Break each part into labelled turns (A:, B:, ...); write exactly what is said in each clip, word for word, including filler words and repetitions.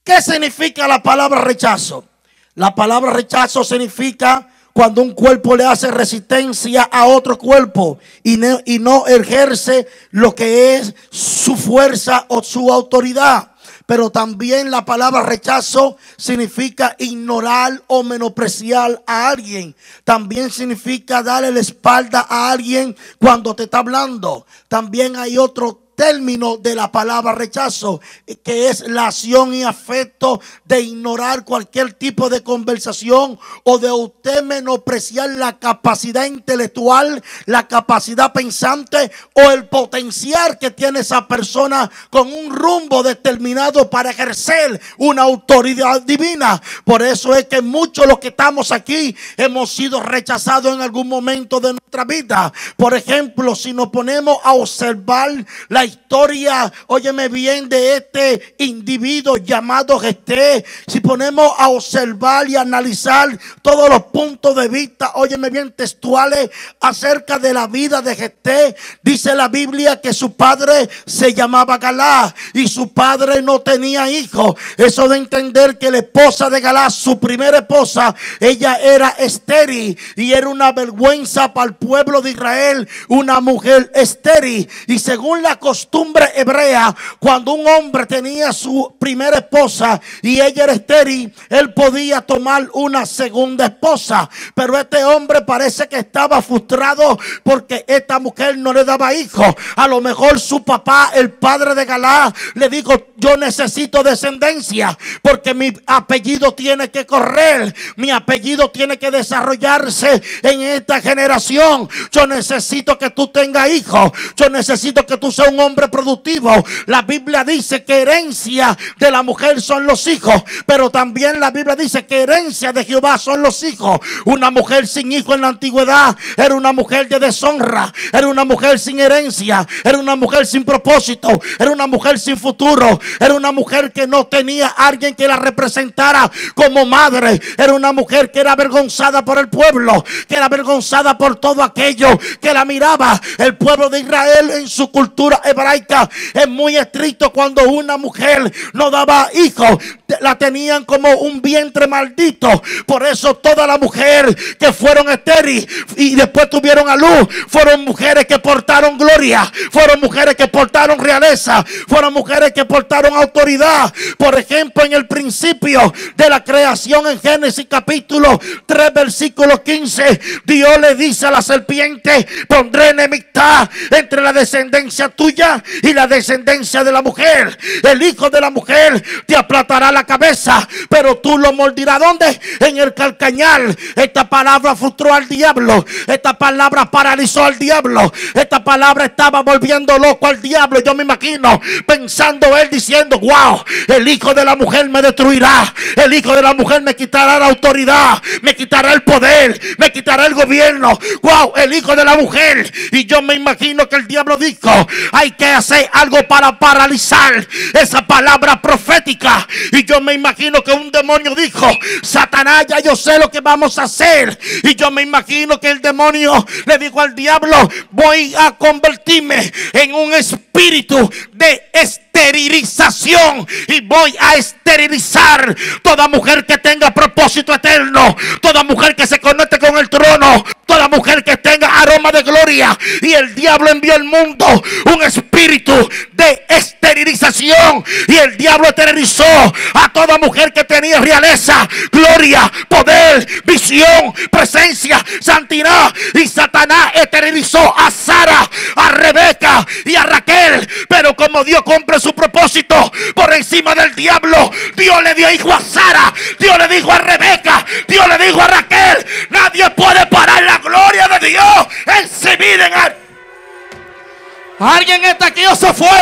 A: ¿Qué significa la palabra rechazo? La palabra rechazo significa cuando un cuerpo le hace resistencia a otro cuerpo y no, y no ejerce lo que es su fuerza o su autoridad. Pero también la palabra rechazo significa ignorar o menospreciar a alguien. También significa darle la espalda a alguien cuando te está hablando. También hay otro término de la palabra rechazo, que es la acción y afecto de ignorar cualquier tipo de conversación o de usted menospreciar la capacidad intelectual, la capacidad pensante o el potencial que tiene esa persona con un rumbo determinado para ejercer una autoridad divina. Por eso es que muchos de los que estamos aquí hemos sido rechazados en algún momento de nuestra vida. Por ejemplo, si nos ponemos a observar la historia, óyeme bien, de este individuo llamado Jefté, si ponemos a observar y analizar todos los puntos de vista, óyeme bien, textuales acerca de la vida de Jefté, dice la Biblia que su padre se llamaba Galá y su padre no tenía hijos. Eso de entender que la esposa de Galá, su primera esposa, ella era estéril y era una vergüenza para el pueblo de Israel, una mujer estéril. Y según la costumbre hebrea, cuando un hombre tenía su primera esposa y ella era estéril, él podía tomar una segunda esposa. Pero este hombre parece que estaba frustrado porque esta mujer no le daba hijos. A lo mejor su papá, el padre de Galá, le dijo: yo necesito descendencia porque mi apellido tiene que correr, mi apellido tiene que desarrollarse en esta generación. Yo necesito que tú tengas hijos, yo necesito que tú seas un hombre productivo. La Biblia dice que herencia de la mujer son los hijos, pero también la Biblia dice que herencia de Jehová son los hijos. Una mujer sin hijo en la antigüedad era una mujer de deshonra, era una mujer sin herencia, era una mujer sin propósito, era una mujer sin futuro, era una mujer que no tenía alguien que la representara como madre, era una mujer que era avergonzada por el pueblo, que era avergonzada por todo aquello que la miraba. El pueblo de Israel en su cultura hebraica es muy estricto. Cuando una mujer no daba hijos, la tenían como un vientre maldito. Por eso todas las mujeres que fueron estériles y después tuvieron a luz fueron mujeres que portaron gloria, fueron mujeres que portaron realeza, fueron mujeres que portaron autoridad. Por ejemplo, en el principio de la creación, en Génesis capítulo tres versículo quince, Dios le dice a la serpiente: pondré enemistad entre la descendencia tuya y la descendencia de la mujer. El hijo de la mujer te aplatará la cabeza, pero tú lo mordirás. ¿Dónde? En el calcañar. Esta palabra frustró al diablo, esta palabra paralizó al diablo, esta palabra estaba volviendo loco al diablo. Yo me imagino pensando él diciendo: wow, el hijo de la mujer me destruirá, el hijo de la mujer me quitará la autoridad, me quitará el poder, me quitará el gobierno. Wow, el hijo de la mujer. Y yo me imagino que el diablo dijo: hay que hacer algo para paralizar esa palabra profética. Y yo me imagino que un demonio dijo: Satanás, ya yo sé lo que vamos a hacer. Y yo me imagino que el demonio le dijo al diablo: voy a convertirme en un espíritu de esterilización y voy a esterilizar toda mujer que tenga propósito eterno, toda mujer que se conecte con el trono, toda mujer que tenga aroma de gloria. Y el diablo envió al mundo un espíritu de esterilización, y el diablo esterilizó a toda mujer que tenía realeza, gloria, poder, visión, presencia, santidad. Y Satanás esterilizó a Sara, a Rebeca y a Raquel. Pero como Dios cumple su propósito por encima del diablo, Dios le dio hijo a Sara, Dios le dijo a Rebeca, Dios le dijo a Raquel: nadie puede parar la gloria de Dios en su vida. En el... ¿Alguien está aquí o se fue?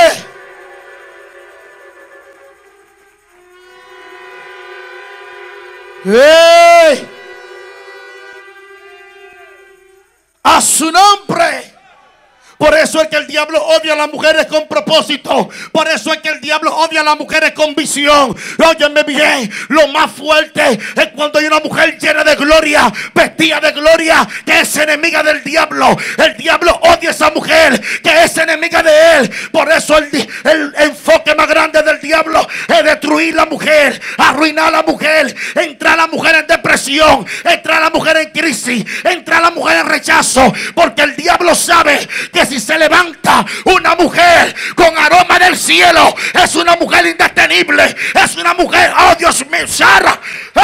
A: ¡Hey! A su nombre. Por eso es que el diablo odia a las mujeres con propósito. Por eso es que el diablo odia a las mujeres con visión. Óyeme bien, lo más fuerte es cuando hay una mujer llena de gloria, vestida de gloria, que es enemiga del diablo. El diablo odia a esa mujer que es enemiga de él. Por eso el, el enfoque más grande del diablo es destruir la mujer, arruinar a la mujer, entrar a la mujer en depresión, entrar a la mujer en crisis, entrar a la mujer en rechazo. Porque el diablo sabe que si se levanta una mujer con aroma del cielo, es una mujer indetenible, es una mujer, oh Dios mío, Sara,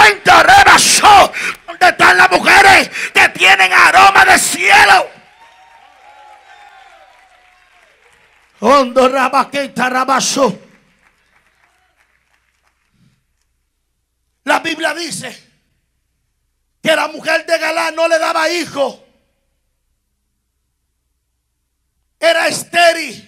A: ¿dónde están las mujeres que tienen aroma del cielo? Hondo rabaqueta rabaso. La Biblia dice que la mujer de Galán no le daba hijos. Era estéril.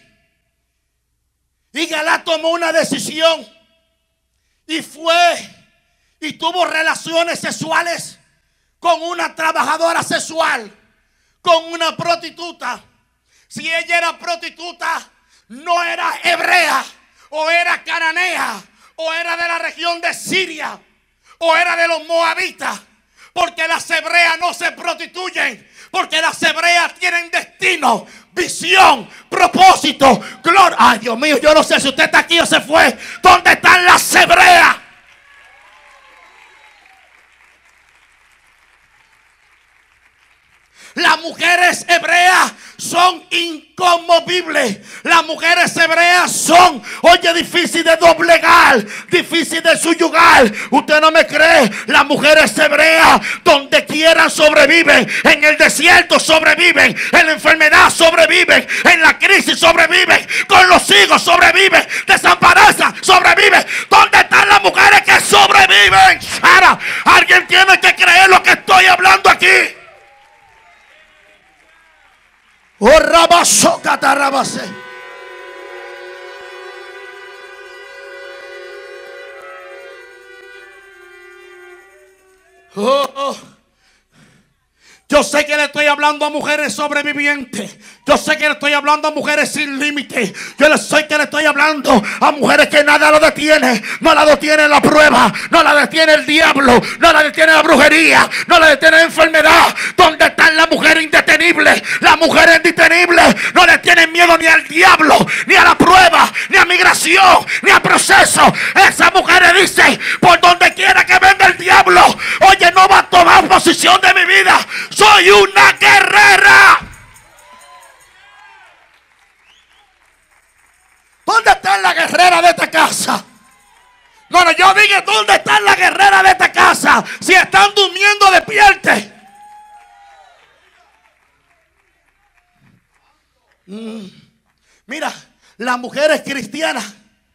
A: Y Galán tomó una decisión. Y fue y tuvo relaciones sexuales con una trabajadora sexual, con una prostituta. Si ella era prostituta, no era hebrea, o era cananea, o era de la región de Siria, o era de los moabitas. Porque las hebreas no se prostituyen, porque las hebreas tienen destino, visión, propósito, gloria. Ay, Dios mío, yo no sé si usted está aquí o se fue. ¿Dónde están las hebreas? Las mujeres hebreas son inconmovibles. Las mujeres hebreas son, oye, difícil de doblegar, difícil de subyugar. Usted no me cree. Las mujeres hebreas donde quieran sobreviven. En el desierto sobreviven. En la enfermedad sobreviven. En la crisis sobreviven. Con los hijos sobreviven. Desamparadas sobreviven. ¿Dónde están las mujeres que sobreviven? Sara, alguien tiene que creer lo que estoy hablando aquí. Oh, rabaso, catarrabase. Oh, oh. Yo sé que le estoy hablando a mujeres sobrevivientes. Yo sé que le estoy hablando a mujeres sin límite. Yo sé que le estoy hablando a mujeres que nada lo detiene. No la detiene la prueba. No la detiene el diablo. No la detiene la brujería. No la detiene la enfermedad. ¿Dónde están las mujeres indetenibles? Las mujeres indetenibles no le tienen miedo ni al diablo, ni a la prueba, ni a migración, ni a proceso. Esas mujeres dicen, por donde quiera que venga el diablo, oye, no va a tomar posición de mi vida. Soy una guerrera. ¿Dónde está la guerrera de esta casa? No, no, yo digo, ¿dónde está la guerrera de esta casa? Si están durmiendo, despierte. Mm. Mira, las mujeres cristianas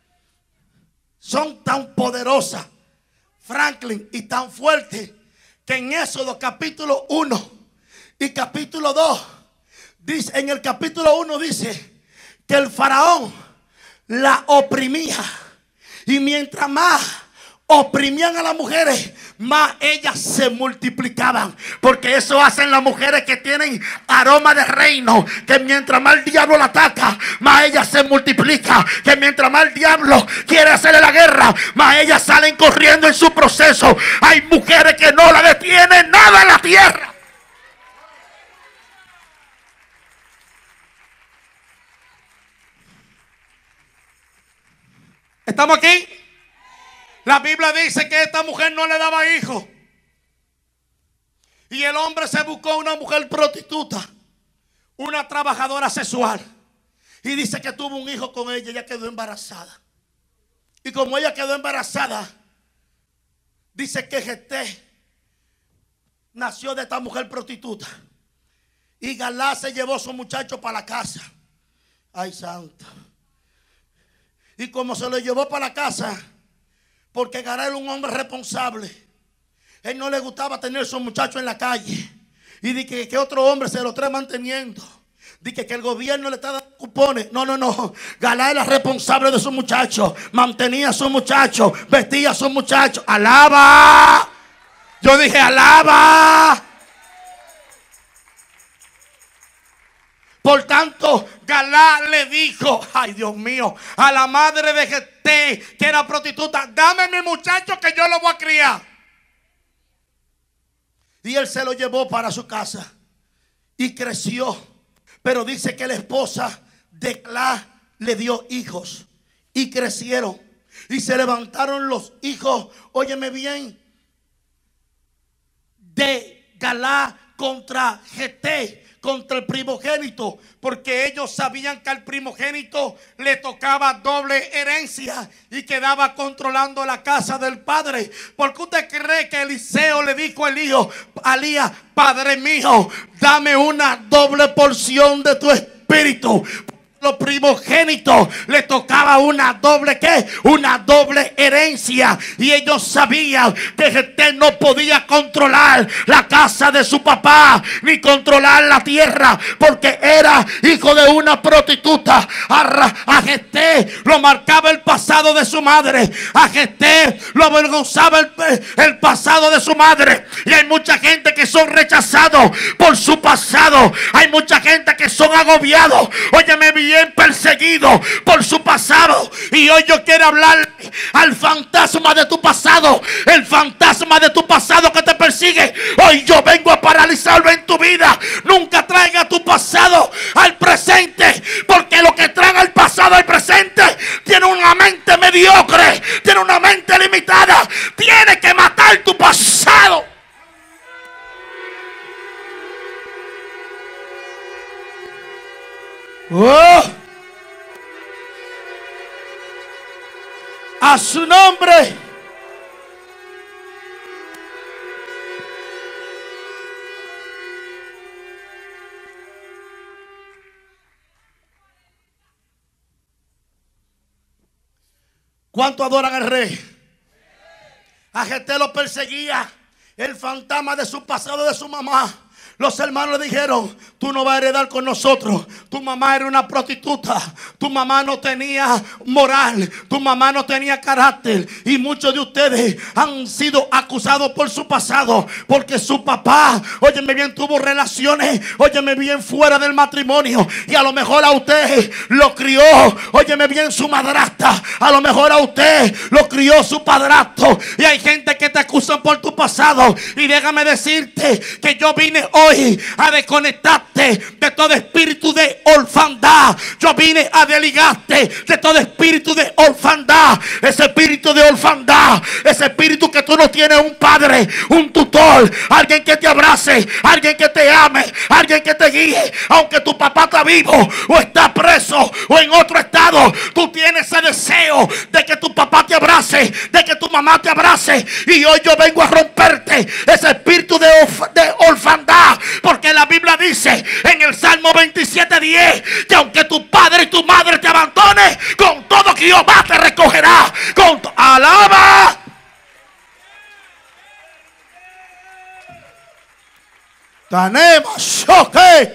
A: son tan poderosas, Franklin, y tan fuertes, que en Éxodo capítulo uno y capítulo dos, dice, en el capítulo uno dice que el faraón la oprimía. Y mientras más oprimían a las mujeres, más ellas se multiplicaban. Porque eso hacen las mujeres que tienen aroma de reino. Que mientras más el diablo la ataca, más ellas se multiplican. Que mientras más el diablo quiere hacerle la guerra, más ellas salen corriendo en su proceso. Hay mujeres que no la detienen nada en la tierra. ¿Estamos aquí? La Biblia dice que esta mujer no le daba hijos. Y el hombre se buscó una mujer prostituta, una trabajadora sexual. Y dice que tuvo un hijo con ella. Ella quedó embarazada. Y como ella quedó embarazada, dice que Gesté nació de esta mujer prostituta. Y Galá se llevó a su muchacho para la casa. Ay, santo. Y como se lo llevó para la casa, porque Galá era un hombre responsable, él no le gustaba tener a su muchacho en la calle. Y dije que otro hombre se lo trae manteniendo. Dije que el gobierno le está dando cupones. No, no, no. Galá era responsable de su muchacho. Mantenía a su muchacho. Vestía a su muchacho. ¡Alaba! Yo dije, ¡alaba! Por tanto, Galá le dijo, ay Dios mío, a la madre de Jefté, que era prostituta, dame mi muchacho que yo lo voy a criar. Y él se lo llevó para su casa y creció. Pero dice que la esposa de Galá le dio hijos y crecieron. Y se levantaron los hijos, óyeme bien, de Galá contra Jefté, contra el primogénito, porque ellos sabían que al primogénito le tocaba doble herencia y quedaba controlando la casa del padre. Porque usted cree que Eliseo le dijo al hijo, a Elías, padre mío, dame una doble porción de tu espíritu. Los primogénitos le tocaba una doble ¿qué? Una doble herencia. Y ellos sabían que Jefté no podía controlar la casa de su papá, ni controlar la tierra, porque era hijo de una prostituta. A, a Jefté lo marcaba el pasado de su madre. A Jefté lo avergonzaba el, el pasado de su madre. Y hay mucha gente que son rechazados por su pasado. Hay mucha gente que son agobiados, óyeme bien, perseguido por su pasado. Y hoy yo quiero hablar al fantasma de tu pasado. El fantasma de tu pasado que te persigue, hoy yo vengo a paralizarlo en tu vida. Nunca traiga tu pasado al presente, porque lo que trae al pasado al presente tiene una mente mediocre, tiene una mente limitada. Tiene que matar tu pasado. Oh, a su nombre. ¿Cuánto adoran al rey? A Jefté lo perseguía el fantasma de su pasado, de su mamá. Los hermanos le dijeron, tú no vas a heredar con nosotros. Tu mamá era una prostituta. Tu mamá no tenía moral. Tu mamá no tenía carácter. Y muchos de ustedes han sido acusados por su pasado, porque su papá, óyeme bien, tuvo relaciones, óyeme bien, fuera del matrimonio. Y a lo mejor a usted lo crió, óyeme bien, su madrastra. A lo mejor a usted lo crió su padrastro. Y hay gente que te acusan por tu pasado. Y déjame decirte que yo vine hoy a desconectarte de todo espíritu de orfandad. Yo vine a desligarte de todo espíritu de orfandad. Ese espíritu de orfandad, ese espíritu que tú no tienes un padre, un tutor, alguien que te abrace, alguien que te ame, alguien que te guíe. Aunque tu papá está vivo o está preso o en otro estado, tú tienes ese deseo de que tu papá te abrace, de que tu mamá te abrace. Y hoy yo vengo a romperte ese espíritu de, orf de orfandad. Porque la Biblia dice en el Salmo veintisiete diez que aunque tu padre y tu madre te abandonen, con todo Jehová te recogerá. Con alaba. Tenemos choque.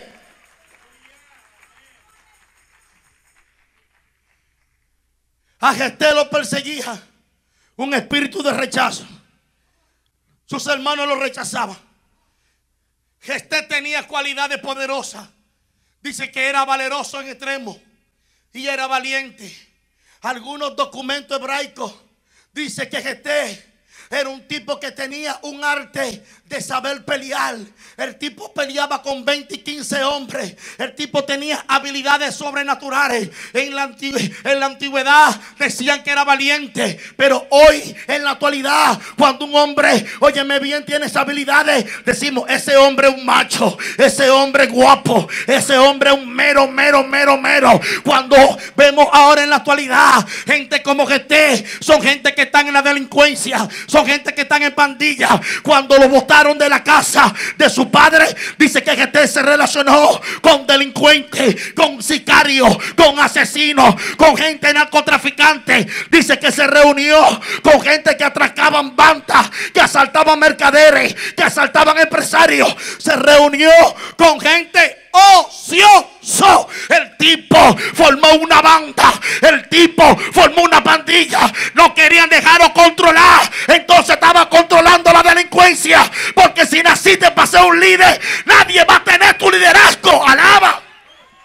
A: A Jefté lo perseguía un espíritu de rechazo. Sus hermanos lo rechazaban. Jefté tenía cualidades poderosas. Dice que era valeroso en extremo y era valiente. Algunos documentos hebraicos dicen que Jefté era un tipo que tenía un arte de saber pelear. El tipo peleaba con veinte y quince hombres. El tipo tenía habilidades sobrenaturales. En la, en la antigüedad decían que era valiente. Pero hoy, en la actualidad, cuando un hombre, óyeme bien, tiene esas habilidades, decimos, ese hombre es un macho, ese hombre es guapo, ese hombre es un mero, mero, mero, mero. Cuando vemos ahora en la actualidad gente como Jefté, son gente que están en la delincuencia, son gente que están en pandilla. Cuando lo botaron de la casa de su padre, dice que Jefté se relacionó con delincuentes, con sicarios, con asesinos, con gente narcotraficante. Dice que se reunió con gente que atracaban bandas, que asaltaban mercaderes, que asaltaban empresarios. Se reunió con gente ocioso. El tipo formó una banda, el tipo formó una pandilla. No querían dejarlo controlar, entonces estaba controlando la delincuencia. Porque si naciste para ser un líder, nadie va a tener tu liderazgo. Alaba.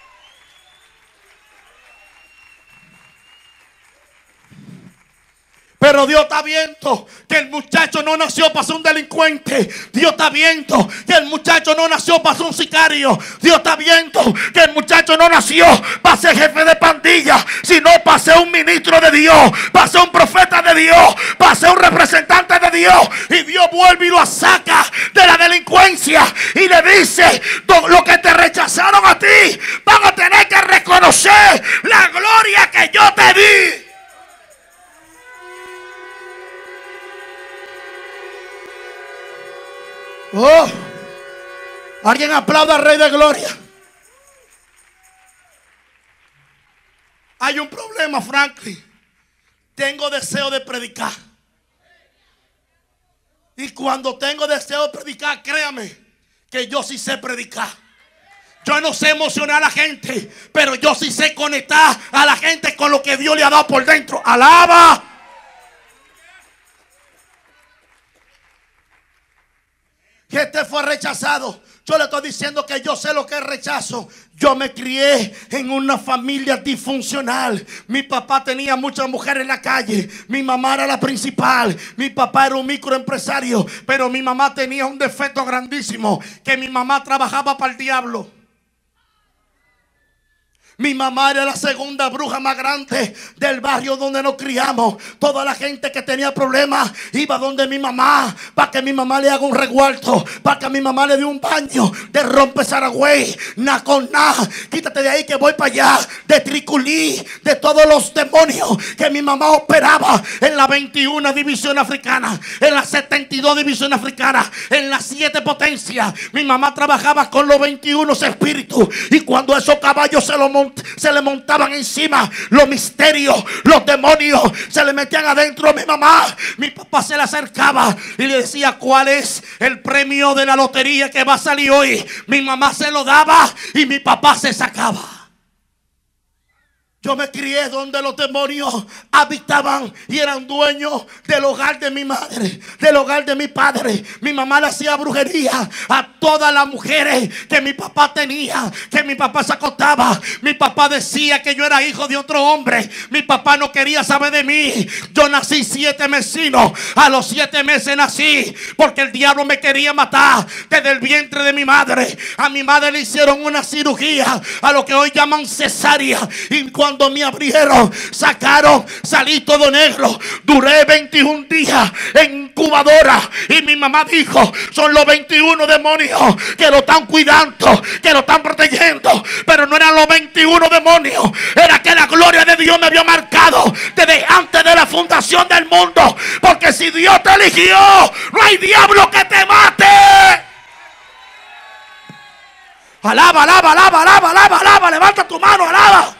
A: Pero Dios está viendo que el muchacho no nació para ser un delincuente. Dios está viendo que el muchacho no nació para ser un sicario. Dios está viendo que el muchacho no nació para ser jefe de pandilla, sino para ser un ministro de Dios, para ser un profeta de Dios, para ser un representante de Dios. Y Dios vuelve y lo saca de la delincuencia y le dice: lo que te rechazaron a ti, van a tener que reconocer la gloria que yo te di. Oh, alguien aplauda al Rey de Gloria. Hay un problema, Franklin. Tengo deseo de predicar. Y cuando tengo deseo de predicar, créame que yo sí sé predicar. Yo no sé emocionar a la gente, pero yo sí sé conectar a la gente con lo que Dios le ha dado por dentro. Alaba. Que este fue rechazado. Yo le estoy diciendo que yo sé lo que es rechazo. Yo me crié en una familia disfuncional. Mi papá tenía muchas mujeres en la calle. Mi mamá era la principal. Mi papá era un microempresario. Pero mi mamá tenía un defecto grandísimo: que mi mamá trabajaba para el diablo. Mi mamá era la segunda bruja más grande del barrio donde nos criamos. Toda la gente que tenía problemas iba donde mi mamá para que mi mamá le haga un revuelto, para que mi mamá le dé un baño de rompe Saragüey, na con na. Quítate de ahí que voy para allá. De triculí, de todos los demonios que mi mamá operaba en la veintiuna división africana, en la setenta y dos división africana, en las siete potencias. Mi mamá trabajaba con los veintiuno espíritus. Y cuando esos caballos se lo montaban, se le montaban encima, los misterios, los demonios se le metían adentro a mi mamá. Mi papá se le acercaba y le decía: ¿cuál es el premio de la lotería que va a salir hoy? Mi mamá se lo daba y mi papá se sacaba. Yo me crié donde los demonios habitaban y eran dueños del hogar de mi madre, del hogar de mi padre. Mi mamá le hacía brujería a todas las mujeres que mi papá tenía, que mi papá se acostaba. Mi papá decía que yo era hijo de otro hombre. Mi papá no quería saber de mí. Yo nací siete mesinos. A los siete meses nací porque el diablo me quería matar desde el vientre de mi madre. A mi madre le hicieron una cirugía, a lo que hoy llaman cesárea. Y cuando Cuando me abrieron, sacaron, salí todo negro. Duré veintiún días en incubadora. Y mi mamá dijo: son los veintiuno demonios que lo están cuidando, que lo están protegiendo. Pero no eran los veintiuno demonios. Era que la gloria de Dios me había marcado desde antes de la fundación del mundo. Porque si Dios te eligió, no hay diablo que te mate. Alaba, alaba, alaba, alaba, alaba, alaba. Levanta tu mano, alaba.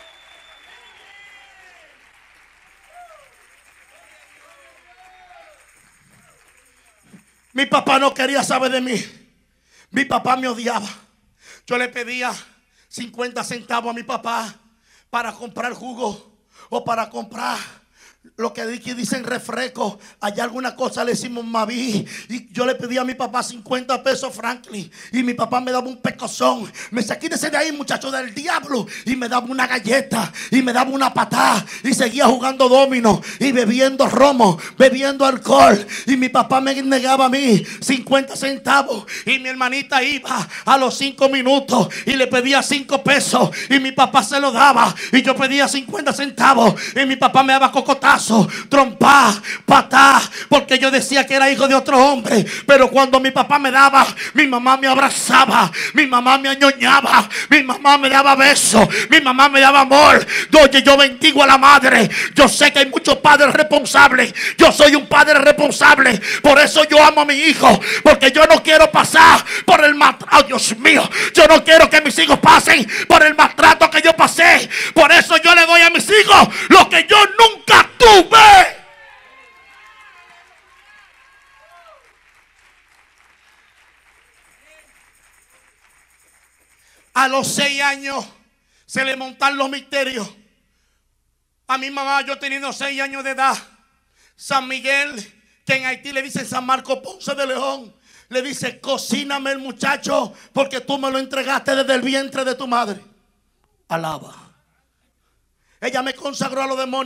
A: Mi papá no quería saber de mí. Mi papá me odiaba. Yo le pedía cincuenta centavos a mi papá para comprar jugo o para comprar lo que dicen refresco. Allá alguna cosa le decimos Maví. Y yo le pedía a mi papá cincuenta pesos, Franklin. Y mi papá me daba un pecozón. Me decía: quítese de ahí, muchacho del diablo. Y me daba una galleta. Y me daba una patada. Y seguía jugando domino. Y bebiendo romo. Bebiendo alcohol. Y mi papá me negaba a mí cincuenta centavos. Y mi hermanita iba a los cinco minutos. Y le pedía cinco pesos. Y mi papá se lo daba. Y yo pedía cincuenta centavos. Y mi papá me daba cocotazo, trompa, patá, porque yo decía que era hijo de otro hombre. Pero cuando mi papá me daba, mi mamá me abrazaba, mi mamá me añoñaba, mi mamá me daba besos, mi mamá me daba amor. Oye, yo bendigo a la madre. Yo sé que hay muchos padres responsables. Yo soy un padre responsable. Por eso yo amo a mi hijo, porque yo no quiero pasar por el maltrato. Oh, Dios mío, yo no quiero que mis hijos pasen por el maltrato que yo pasé. Por eso yo le doy a mis hijos lo que yo nunca tuve. A los seis años se le montan los misterios. A mi mamá, yo teniendo seis años de edad, San Miguel, que en Haití le dicen San Marco Ponce de León, le dice: cocíname el muchacho porque tú me lo entregaste desde el vientre de tu madre. Alaba. Ella me consagró a los demonios.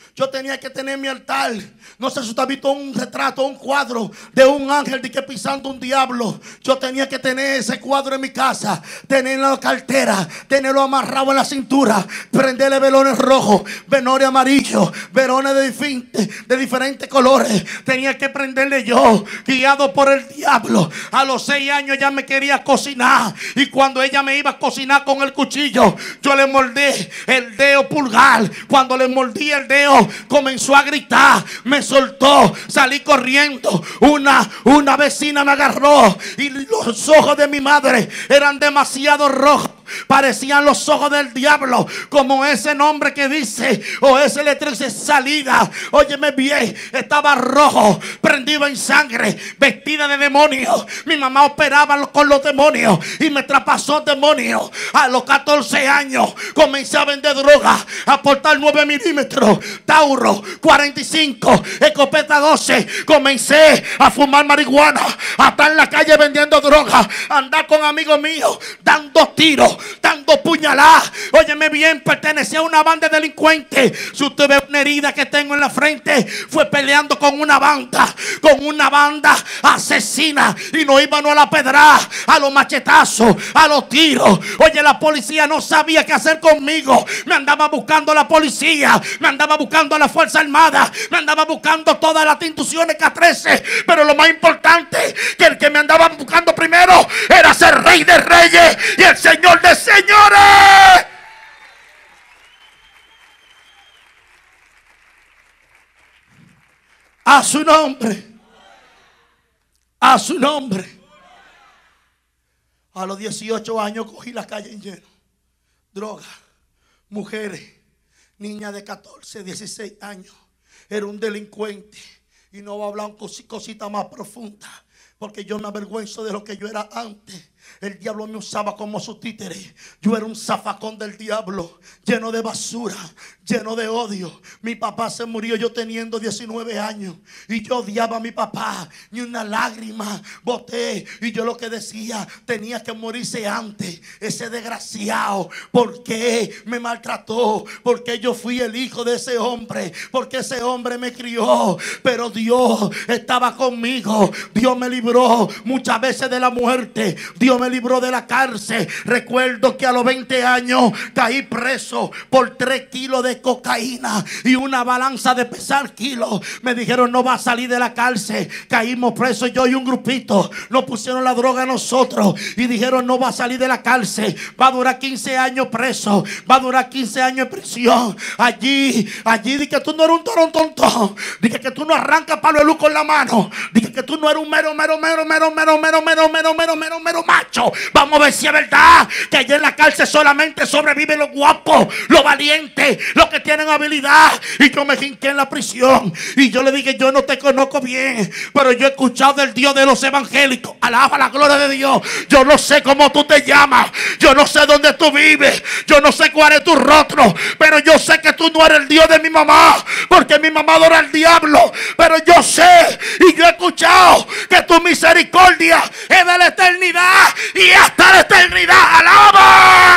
A: Yo tenía que tener mi altar. No sé si usted ha visto un retrato, un cuadro de un ángel de que pisando un diablo. Yo tenía que tener ese cuadro en mi casa, tenerlo en la cartera, tenerlo amarrado en la cintura, prenderle velones rojos, velones amarillos, velones de, de, de diferentes colores. Tenía que prenderle yo, guiado por el diablo. A los seis años ya me quería cocinar, y cuando ella me iba a cocinar con el cuchillo, yo le mordí el dedo pulgar. Cuando le mordí el dedo, comenzó a gritar, me soltó, salí corriendo. Una, una vecina me agarró y los ojos de mi madre eran demasiado rojos. Parecían los ojos del diablo, como ese nombre que dice, o ese letrero dice salida. Óyeme bien, estaba rojo, prendido en sangre, vestida de demonio. Mi mamá operaba con los demonios y me traspasó demonios. A los catorce años comencé a vender droga, a portar nueve milímetros, Tauro cuarenta y cinco, escopeta doce. Comencé a fumar marihuana, a estar en la calle vendiendo droga, a andar con amigos míos dando tiros, dando puñaladas. Óyeme bien, pertenecía a una banda de delincuentes. Si usted ve una herida que tengo en la frente, fue peleando con una banda, con una banda asesina, y nos íbamos a la pedrada, a los machetazos, a los tiros. Oye, la policía no sabía qué hacer conmigo. Me andaba buscando la policía, me andaba buscando la Fuerza Armada, me andaba buscando todas las instituciones K trece. Pero lo más importante, que el que me andaba buscando primero era ser Rey de Reyes y el Señor de señores. A su nombre, a su nombre. A los dieciocho años cogí la calle en lleno. Droga, mujeres, niñas de catorce, dieciséis años. Era un delincuente. Y no voy a hablar cos- cosita más profunda, porque yo me avergüenzo de lo que yo era antes. El diablo me usaba como su títere. Yo era un zafacón del diablo, lleno de basura, lleno de odio. Mi papá se murió yo teniendo diecinueve años, y yo odiaba a mi papá. Ni una lágrima boté. Y yo lo que decía, tenía que morirse antes. Ese desgraciado, ¿por qué me maltrató? Porque yo fui el hijo de ese hombre, porque ese hombre me crió. Pero Dios estaba conmigo. Dios me libró muchas veces de la muerte. Dios me libró de la cárcel. Recuerdo que a los veinte años caí preso por tres kilos de cocaína y una balanza de pesar kilos. Me dijeron no va a salir de la cárcel. Caímos presos yo y un grupito. Nos pusieron la droga a nosotros y dijeron no va a salir de la cárcel. Va a durar quince años preso. Va a durar quince años en prisión. Allí, allí dije que tú no eres un torontontón. Dije que tú no arrancas palo de luz con la mano. Dije que tú no eres un mero, mero, mero, mero, mero, mero, mero, mero, mero, mero, mero macho. Vamos a ver si es verdad que allá en la cárcel solamente sobreviven los guapos, los valientes, los que tienen habilidad. Y yo me jinqué en la prisión y yo le dije yo no te conozco bien, pero yo he escuchado del Dios de los evangélicos. Alaba la gloria de Dios. Yo no sé cómo tú te llamas, yo no sé dónde tú vives, yo no sé cuál es tu rostro, pero yo sé que tú no eres el Dios de mi mamá, porque mi mamá adora al diablo. Pero yo sé y yo he escuchado que tu misericordia es de la eternidad y hasta la eternidad. ¡Alaba!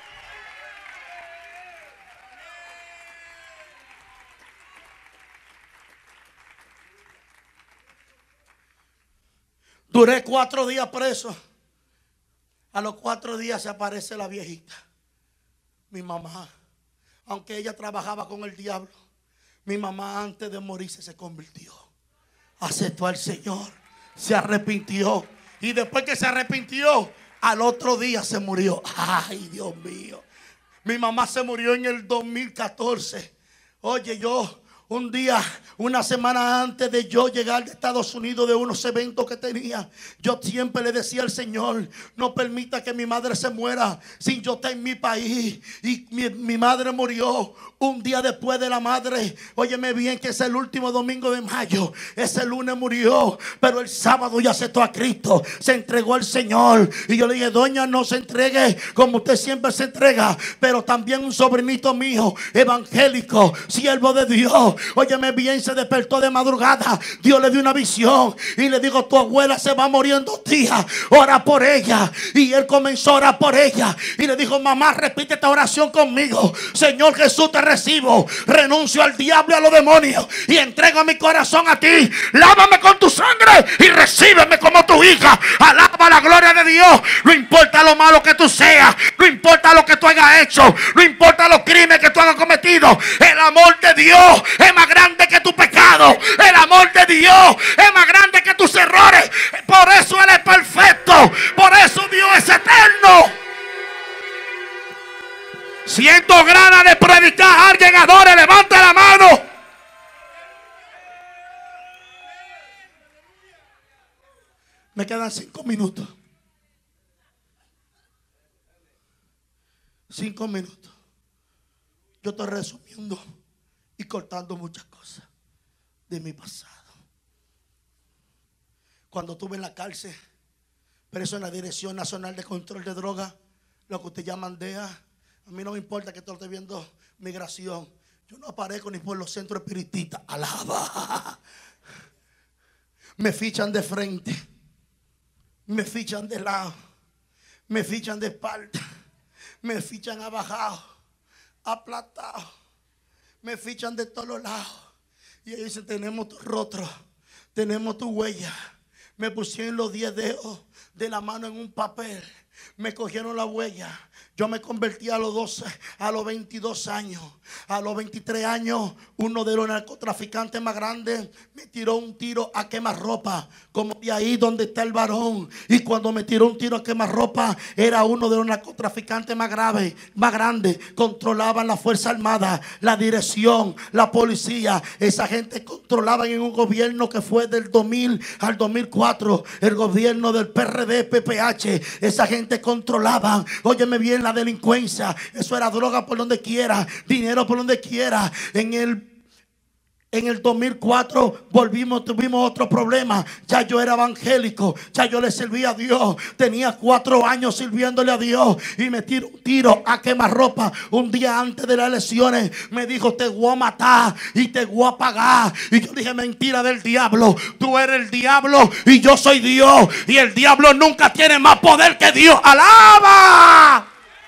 A: Duré cuatro días preso. A los cuatro días se aparece la viejita, mi mamá. Aunque ella trabajaba con el diablo, mi mamá antes de morirse se convirtió. Aceptó al Señor, se arrepintió. Y después que se arrepintió, al otro día se murió. Ay, Dios mío. Mi mamá se murió en el dos mil catorce. Oye, yo un día, una semana antes de yo llegar de Estados Unidos, de unos eventos que tenía, yo siempre le decía al Señor, no permita que mi madre se muera sin yo estar en mi país. Y mi, mi madre murió un día después de la madre. Óyeme bien, que es el último domingo de mayo. Ese lunes murió, pero el sábado ya aceptó a Cristo, se entregó al Señor. Y yo le dije, doña, no se entregue como usted siempre se entrega. Pero también un sobrinito mío, evangélico, siervo de Dios, sueño. Óyeme bien, se despertó de madrugada. Dios le dio una visión y le dijo: tu abuela se va a morir en dos días, ora por ella. Y él comenzó a orar por ella y le dijo: mamá, repite esta oración conmigo. Señor Jesús, te recibo, renuncio al diablo y a los demonios y entrego mi corazón a ti. Lávame con tu sangre y recíbeme como tu hija. Alaba la gloria de Dios. No importa lo malo que tú seas, no importa lo que tú hayas hecho, no importa los crímenes que tú hayas cometido, el amor de Dios es más grande que tu pecado. El amor de Dios es más grande que tus errores. Por eso Él es perfecto, por eso Dios es eterno. Siento ganas de predicar. Alguien adore, levanta la mano. Me quedan cinco minutos. Cinco minutos. Yo estoy resumiendo y cortando muchas cosas de mi pasado. Cuando estuve en la cárcel, preso en la Dirección Nacional de Control de Drogas, lo que usted llama D E A. A mí no me importa que todo esté viendo migración. Yo no aparezco ni por los centros espiritistas. Alaba. Me fichan de frente. Me fichan de lado. Me fichan de espalda. Me fichan abajado, aplastado. Me fichan de todos los lados. Y ellos dicen: tenemos tu rostro, tenemos tu huella. Me pusieron los diez dedos de la mano en un papel. Me cogieron la huella. Yo me convertí a los doce, a los veintidós años. A los veintitrés años, uno de los narcotraficantes más grandes me tiró un tiro a quemarropa, como de ahí donde está el varón. Y cuando me tiró un tiro a quemarropa, era uno de los narcotraficantes más graves, más grandes. Controlaban la Fuerza Armada, la dirección, la policía. Esa gente controlaba en un gobierno que fue del dos mil al dos mil cuatro. El gobierno del P R D, P P H. Esa gente controlaba, óyeme bien, la delincuencia. Eso era droga por donde quiera, dinero por donde quiera. En el En el dos mil cuatro volvimos, tuvimos otro problema. Ya yo era evangélico, ya yo le servía a Dios. Tenía cuatro años sirviéndole a Dios y me tiró un tiro a quemarropa. Un día antes de las elecciones me dijo: te voy a matar y te voy a pagar. Y yo dije: mentira del diablo. Tú eres el diablo y yo soy Dios. Y el diablo nunca tiene más poder que Dios. ¡Alaba!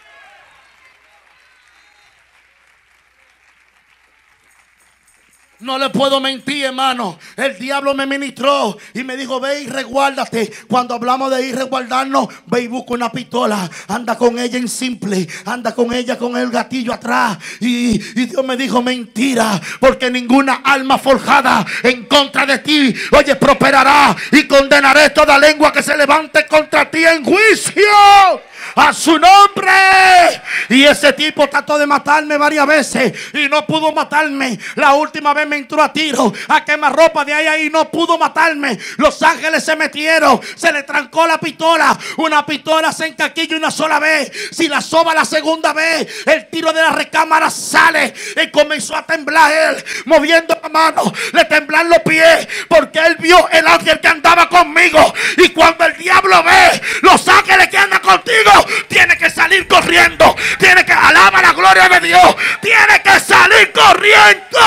A: No le puedo mentir, hermano. El diablo me ministró y me dijo: ve y resguárdate. Cuando hablamos de ir resguardarnos, ve y busca una pistola. Anda con ella en simple. Anda con ella con el gatillo atrás. Y, y Dios me dijo: mentira, porque ninguna alma forjada en contra de ti, oye, prosperará. Y condenaré toda lengua que se levante contra ti en juicio. A su nombre. Y ese tipo trató de matarme varias veces y no pudo matarme. La última vez me entró a tiro, a quemarropa de ahí ahí, no pudo matarme. Los ángeles se metieron, se le trancó la pistola. Una pistola se encaquilla una sola vez. Si la soba la segunda vez, el tiro de la recámara sale. Y comenzó a temblar él, moviendo la mano, le temblan los pies, porque él vio el ángel que andaba conmigo. Y cuando el diablo ve los ángeles que andan contigo, tiene que salir corriendo. Tiene que alabar la gloria de Dios. Tiene que salir corriendo.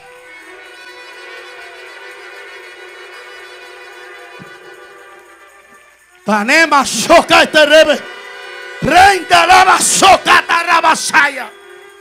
A: Tanema soca este rebe. Renda lava soca tarabasaya.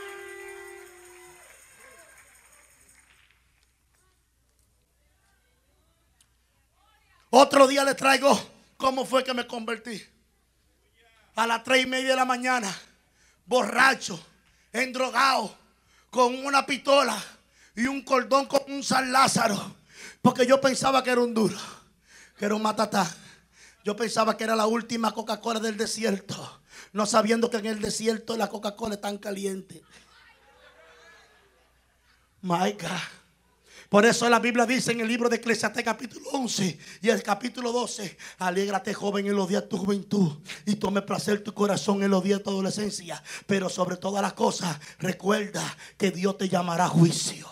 A: Otro día le traigo cómo fue que me convertí. A las tres y media de la mañana, borracho, endrogado, con una pistola y un cordón con un San Lázaro. Porque yo pensaba que era un duro, que era un matatá. Yo pensaba que era la última Coca-Cola del desierto, no sabiendo que en el desierto la Coca-Cola es tan caliente. My God. Por eso la Biblia dice en el libro de Eclesiastés capítulo once y el capítulo doce: alégrate, joven, en los días de tu juventud, y tome placer tu corazón en los días de tu adolescencia. Pero sobre todas las cosas, recuerda que Dios te llamará a juicio.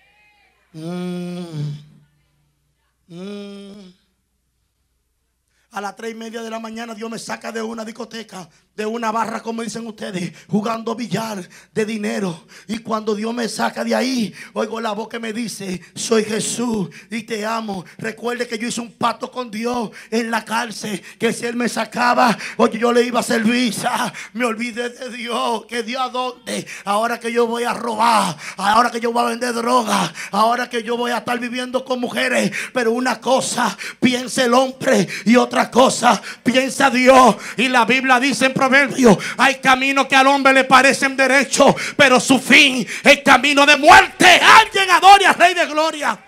A: Mm. Mm. A las tres y media de la mañana Dios me saca de una discoteca, de una barra, como dicen ustedes, jugando billar de dinero. Y cuando Dios me saca de ahí, oigo la voz que me dice: soy Jesús y te amo. Recuerde que yo hice un pacto con Dios en la cárcel, que si Él me sacaba, oye, yo le iba a servir. Ah, me olvidé de Dios. ¿Que Dios a dónde? Ahora que yo voy a robar, ahora que yo voy a vender droga, ahora que yo voy a estar viviendo con mujeres. Pero una cosa piensa el hombre y otra cosa piensa Dios. Y la Biblia dice en Proverbios: hay caminos que al hombre le parecen derechos, pero su fin es camino de muerte. Alguien adore al Rey de Gloria.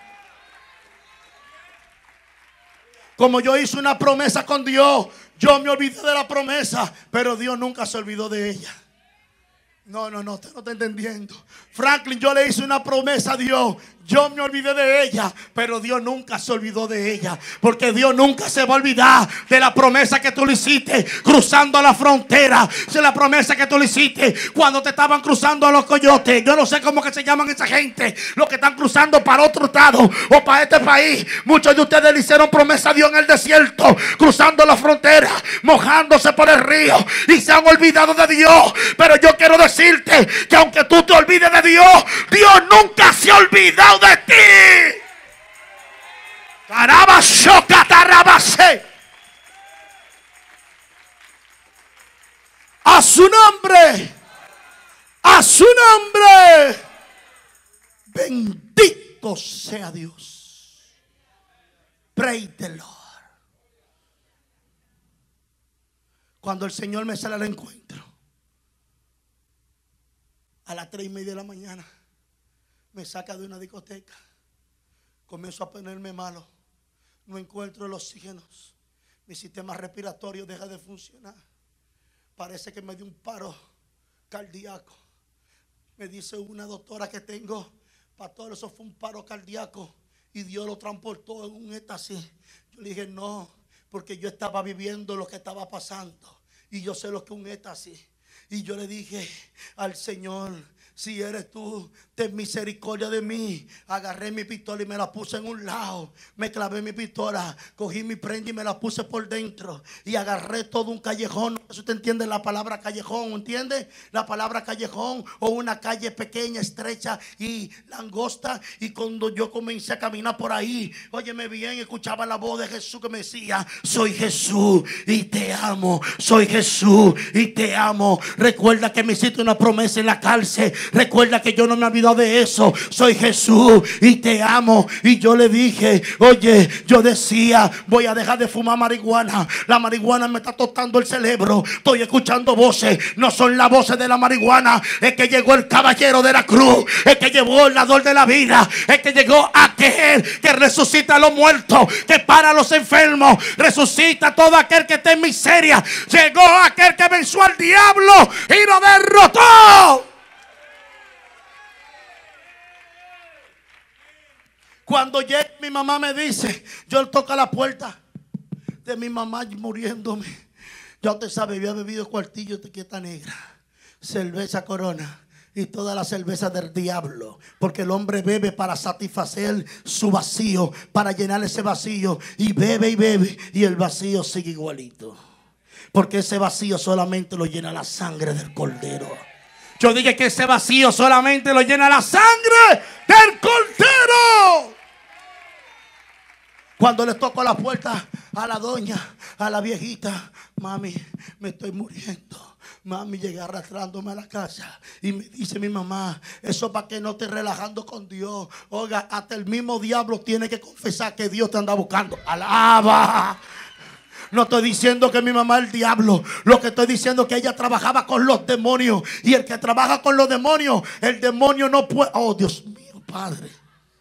A: Como yo hice una promesa con Dios, yo me olvidé de la promesa, pero Dios nunca se olvidó de ella. No, no, no, usted no está entendiendo. Franklin, yo le hice una promesa a Dios. Yo me olvidé de ella, pero Dios nunca se olvidó de ella. Porque Dios nunca se va a olvidar de la promesa que tú le hiciste cruzando la frontera. De la promesa que tú le hiciste cuando te estaban cruzando a los coyotes. Yo no sé cómo que se llaman esa gente, los que están cruzando para otro estado o para este país. Muchos de ustedes le hicieron promesa a Dios en el desierto, cruzando la frontera, mojándose por el río, y se han olvidado de Dios. Pero yo quiero decirte que aunque tú te olvides de Dios, Dios nunca se ha olvidado de ti. A su nombre, a su nombre, bendito sea Dios. Praise the Lord. Cuando el Señor me sale al encuentro a las tres y media de la mañana, me saca de una discoteca, comienzo a ponerme malo, no encuentro el oxígeno, mi sistema respiratorio deja de funcionar, parece que me dio un paro cardíaco. Me dice una doctora que tengo, pastor, eso fue un paro cardíaco y Dios lo transportó en un éxtasis. Yo le dije no, porque yo estaba viviendo lo que estaba pasando y yo sé lo que es un éxtasis. Y yo le dije al Señor: si eres tú, ten misericordia de mí. Agarré mi pistola y me la puse en un lado. Me clavé mi pistola, cogí mi prenda y me la puse por dentro. Y agarré todo un callejón. No sé si usted entiende la palabra callejón, ¿entiende? La palabra callejón, o una calle pequeña, estrecha y langosta. Y cuando yo comencé a caminar por ahí, óyeme bien, escuchaba la voz de Jesús que me decía: soy Jesús y te amo. Soy Jesús y te amo. Recuerda que me hiciste una promesa en la cárcel. Recuerda que yo no me he olvidado de eso. Soy Jesús y te amo. Y yo le dije: oye, yo decía, voy a dejar de fumar marihuana. La marihuana me está tostando el cerebro. Estoy escuchando voces. No son las voces de la marihuana. Es que llegó el caballero de la cruz. Es que llegó el dador de la vida. Es que llegó aquel que resucita a los muertos, que para a los enfermos, resucita a todo aquel que está en miseria. Llegó aquel que venció al diablo y lo derrotó. Cuando llega mi mamá me dice, yo toco la puerta de mi mamá muriéndome. Ya usted sabe, había bebido cuartillo de quieta negra, cerveza Corona y todas las cervezas del diablo. Porque el hombre bebe para satisfacer su vacío, para llenar ese vacío. Y bebe y bebe y el vacío sigue igualito. Porque ese vacío solamente lo llena la sangre del Cordero. Yo dije que ese vacío solamente lo llena la sangre del Cordero. Cuando le toco la puerta a la doña, a la viejita: mami, me estoy muriendo. Mami, llegué arrastrándome a la casa. Y me dice mi mamá: eso para que no estés relajando con Dios. Oiga, hasta el mismo diablo tiene que confesar que Dios te anda buscando. ¡Alaba! No estoy diciendo que mi mamá es el diablo. Lo que estoy diciendo es que ella trabajaba con los demonios. Y el que trabaja con los demonios, el demonio no puede. Oh, Dios mío, Padre.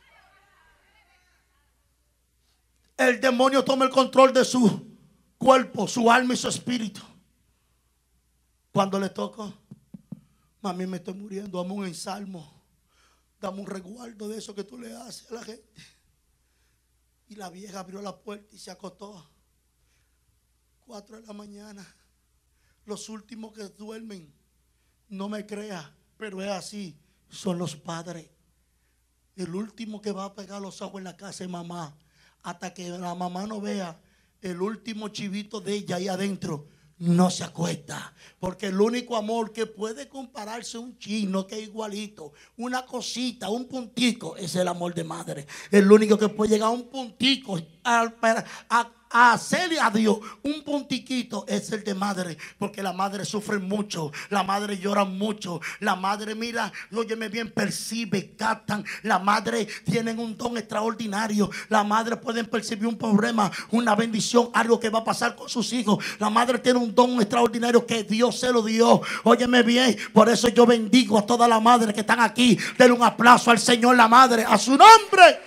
A: El demonio toma el control de su cuerpo, su alma y su espíritu. Cuando le toco: mami, me estoy muriendo, dame un ensalmo, dame un resguardo de eso que tú le haces a la gente. Y la vieja abrió la puerta y se acostó. Cuatro de la mañana. Los últimos que duermen, no me crea, pero es así, son los padres. El último que va a pegar los ojos en la casa es mamá. Hasta que la mamá no vea el último chivito de ella ahí adentro no se acuesta. Porque el único amor que puede compararse a un chino que es igualito, una cosita, un puntico, es el amor de madre. El único que puede llegar a un puntico a, a, a hacerle a Dios un puntiquito es el de madre. Porque la madre sufre mucho, la madre llora mucho, la madre, mira, óyeme bien, percibe, captan. La madre tienen un don extraordinario. La madre pueden percibir un problema, una bendición, algo que va a pasar con sus hijos. La madre tiene un don extraordinario que Dios se lo dio. Óyeme bien, por eso yo bendigo a todas las madres que están aquí. Denle un aplauso al Señor, la madre, a su nombre.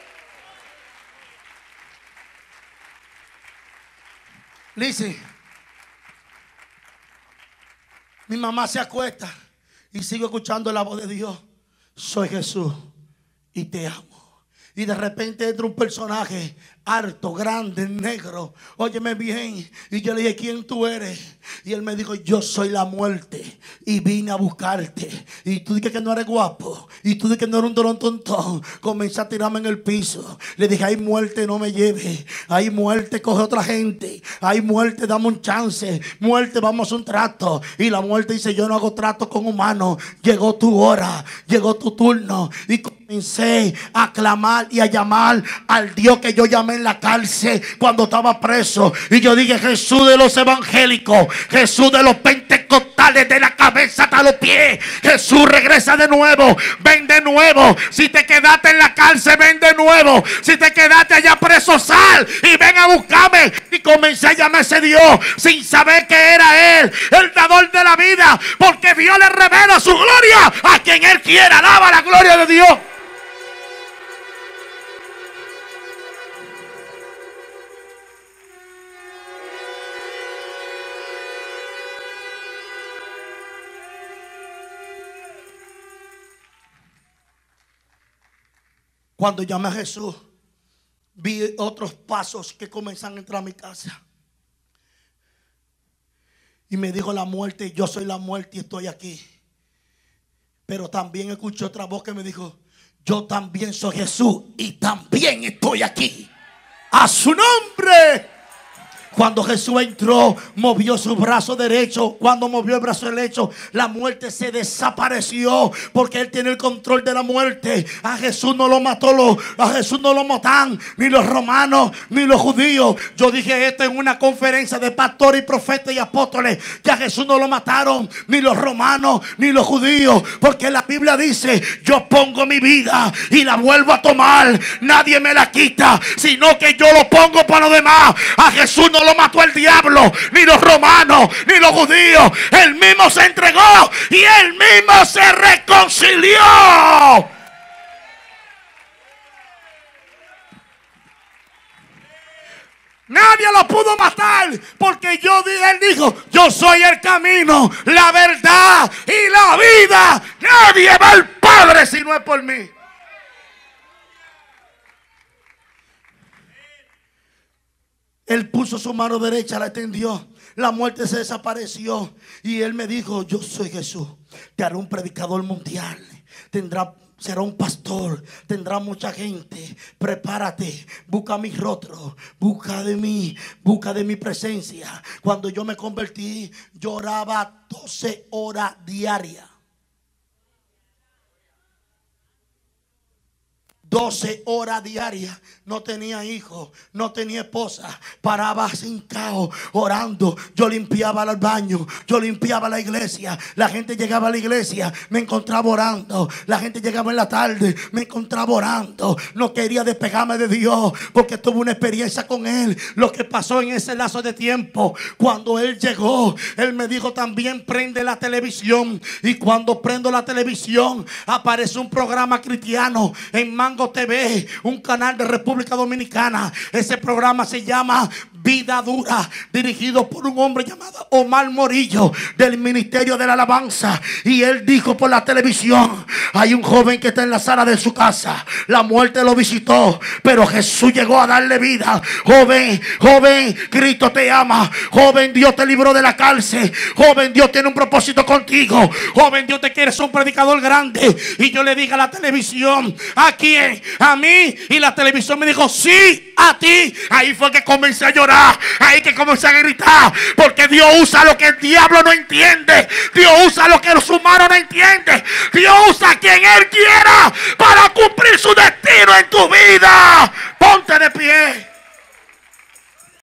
A: Listen, mi mamá se acuesta y sigo escuchando la voz de Dios. Soy Jesús y te amo. Y de repente entra un personaje alto, grande, negro. Óyeme bien. Y yo le dije, ¿quién tú eres? Y él me dijo, yo soy la muerte y vine a buscarte. Y tú dices que no eres guapo. Y tú dices que no eres un dolón tontón. Comencé a tirarme en el piso. Le dije, hay muerte, no me lleve. Hay muerte, coge otra gente. Hay muerte, dame un chance. Muerte, vamos a un trato. Y la muerte dice, yo no hago trato con humanos. Llegó tu hora, llegó tu turno. Y comencé a clamar y a llamar al Dios que yo llamé en la cárcel cuando estaba preso. Y yo dije, Jesús de los evangélicos, Jesús de los pentecostales, de la cabeza hasta los pies. Jesús, regresa de nuevo, ven de nuevo. Si te quedaste en la cárcel, ven de nuevo. Si te quedaste allá preso, sal y ven a buscarme. Y comencé a llamar a ese Dios sin saber que era Él, el dador de la vida, porque Dios le revela su gloria a quien Él quiera. Alaba la gloria de Dios. Cuando llamé a Jesús, vi otros pasos que comenzaron a entrar a mi casa. Y me dijo la muerte, yo soy la muerte y estoy aquí. Pero también escuché otra voz que me dijo, yo también soy Jesús y también estoy aquí. A su nombre. Cuando Jesús entró, movió su brazo derecho. Cuando movió el brazo derecho, la muerte se desapareció, porque Él tiene el control de la muerte. A Jesús no lo mató los, a Jesús no lo matan ni los romanos ni los judíos. Yo dije esto en una conferencia de pastores y profetas y apóstoles, que a Jesús no lo mataron ni los romanos ni los judíos, porque la Biblia dice, yo pongo mi vida y la vuelvo a tomar. Nadie me la quita, sino que yo lo pongo para los demás. A Jesús no lo mató el diablo, ni los romanos, ni los judíos. Él mismo se entregó y él mismo se reconcilió. Nadie lo pudo matar, porque yo, él dijo, yo soy el camino, la verdad y la vida. Nadie va al Padre si no es por mí. Él puso su mano derecha, la extendió. La muerte se desapareció. Y él me dijo, yo soy Jesús. Te haré un predicador mundial. Tendrá, será un pastor. Tendrá mucha gente. Prepárate. Busca mi rostro. Busca de mí. Busca de mi presencia. Cuando yo me convertí, yo oraba doce horas diarias. doce horas diarias. No tenía hijos, no tenía esposa. Paraba sin caos orando. Yo limpiaba el baño, yo limpiaba la iglesia. La gente llegaba a la iglesia, me encontraba orando. La gente llegaba en la tarde, me encontraba orando. No quería despegarme de Dios, porque tuve una experiencia con Él. Lo que pasó en ese lazo de tiempo, cuando Él llegó, Él me dijo también, prende la televisión. Y cuando prendo la televisión, aparece un programa cristiano en Mango T V, un canal de República Dominicana. Ese programa se llama Vida Dura, dirigido por un hombre llamado Omar Morillo, del Ministerio de la Alabanza. Y él dijo por la televisión, hay un joven que está en la sala de su casa. La muerte lo visitó, pero Jesús llegó a darle vida. Joven, joven, Cristo te ama. Joven, Dios te libró de la cárcel. Joven, Dios tiene un propósito contigo. Joven, Dios te quiere ser un predicador grande. Y yo le dije a la televisión, ¿a quién? A mí. Y la televisión me dijo, sí, a ti. Ahí fue que comencé a llorar. llorar, hay que comenzar a gritar, porque Dios usa lo que el diablo no entiende. Dios usa lo que los humanos no entienden. Dios usa a quien Él quiera para cumplir su destino en tu vida. Ponte de pie.